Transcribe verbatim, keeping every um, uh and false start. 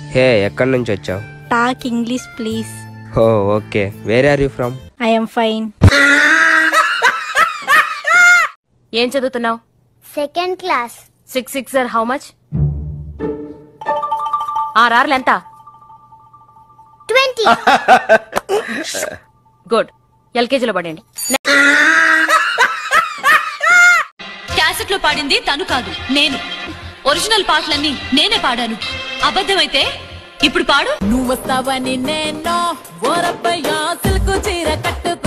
హే, ఎక్కడి నుంచి వచ్చావు? Talk English please. Oh okay. Where are you from? I am fine. ఏం చదువుతున్నావు? Second class. Six six are how much? ఆర్ఆర్లు ఎంత? ట్వంటీ. గుడ్. ఎల్కేజీలో పడండి. క్యాసెట్ లో పాడింది తను కాదు, నేను. ఒరిజినల్ పాటలన్నీ నేనే పాడాను. అబద్ధమైతే ఇప్పుడు పాడు. నువ్వు వస్తావని నేను ఓరబ్బయ్యా సిల్కు చీర కట్టు